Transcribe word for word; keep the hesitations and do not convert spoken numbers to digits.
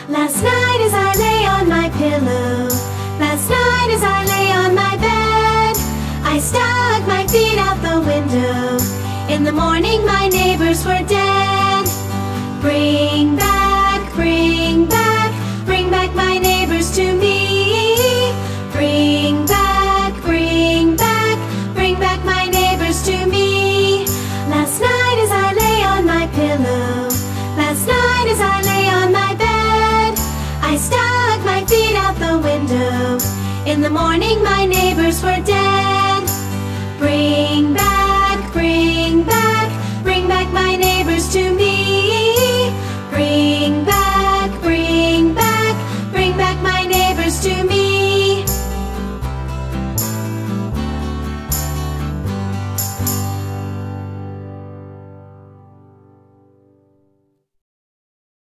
Last night as I lay on my pillow, last night as I lay on my bed, I stuck my feet out the window. In the morning my neighbors were dead. Bring back, bring back, bring back my neighbors to me. Bring back, bring back, bring back my neighbors to me. Last night as I lay on my pillow, last night as I lay on my bed, I stuck my feet out the window. In the morning my neighbors were dead. Bring back, bring back, bring back my neighbors to me.